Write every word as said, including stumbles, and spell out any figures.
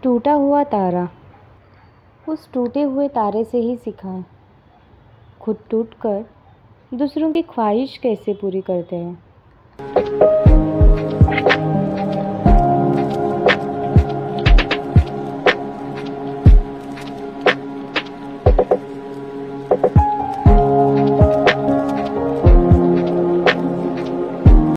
टूटा हुआ तारा। उस टूटे हुए तारे से ही सीखा, खुद टूटकर दूसरों की ख्वाहिश कैसे पूरी करते हैं।